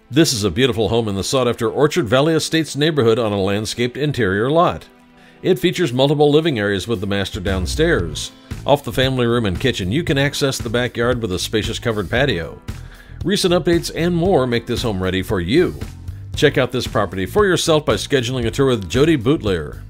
This is a beautiful home in the sought-after Orchard Valley Estates neighborhood on a landscaped interior lot. It features multiple living areas with the master downstairs. Off the family room and kitchen, you can access the backyard with a spacious covered patio. Recent updates and more make this home ready for you. Check out this property for yourself by scheduling a tour with Jodie Boutilier.